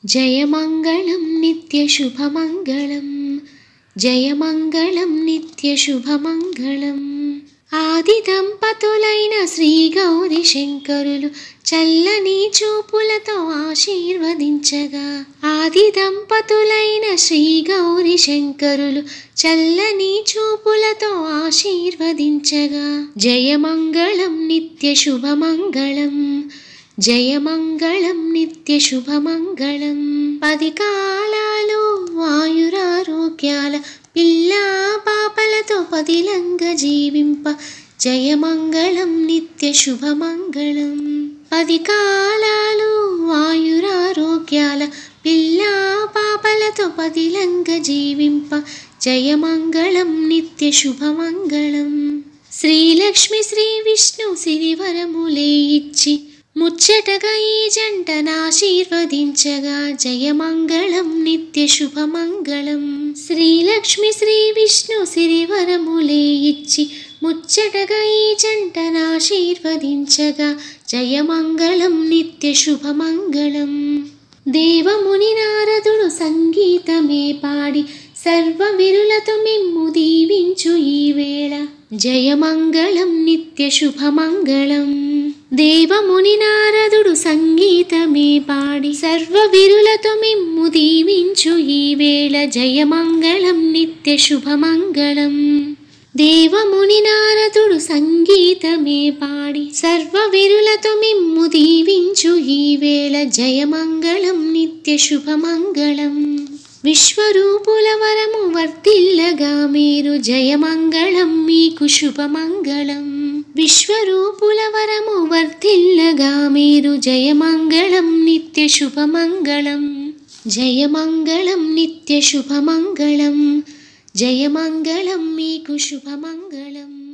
जयमंगलं नित्यशुभमंगलं जयमंगलं नित्यशुभमंगलं आदि దంపతులైన శ్రీ గౌరీ శంకరులు చల్లని చూపులతో ఆశీర్వదించగా ఆది దంపతులైన శ్రీ గౌరీ శంకరులు చల్లని చూపులతో ఆశీర్వదించగా జయమంగళం నిత్యశుభమంగళం जयमंगलं नित्यशुभमंगलं पदि कालालो आयुरारोग्याल पिल्ला पापलतो पदिलंग जीविंप जयमंगलं नित्यशुभमंगलं पदि कालालो आयुरारोग्याल पिल्ला पापलतो पदिलंग जीविंप जयमंगलं नित्यशुभमंगलं श्रीलक्ष्मी श्री विष्णु सिरिवरमुले इच्చి ముచ్చటగా ఈ జంటను ఆశీర్వదించగా జయమంగళం నిత్యశుభమంగళం శ్రీలక్ష్మి శ్రీ విష్ణు సిరివరములే ఇచ్చి ముచ్చటగా ఈ జంటను ఆశీర్వదించగా జయమంగళం నిత్యశుభమంగళం దేవముని నారదుడు సంగీతమే పాడి సర్వవిరులతో మిమ్ము దీవించు ఈ వేళ జయమంగళం నిత్యశుభమంగళం దేవముని నారదుడు సంగీతమే పాడి సర్వవిరులతో మిమ్ము దీవించు ఈ వేళ జయమంగళం నిత్యశుభమంగళం దేవముని నారదుడు సంగీతమే పాడి సర్వవిరులతో మిమ్ము దీవించు ఈ వేళ జయమంగళం నిత్యశుభమంగళం విశ్వరూపుల వరము వర్తిల్లగా మీరు జయమంగళం మీకు శుభమంగళం విశ్వరూపుల వరము వర్తిల్లగా మీరు జయమంగళం నిత్యశుభమంగళం జయమంగళం నిత్యశుభమంగళం జయమంగళం మీకు శుభమంగళం।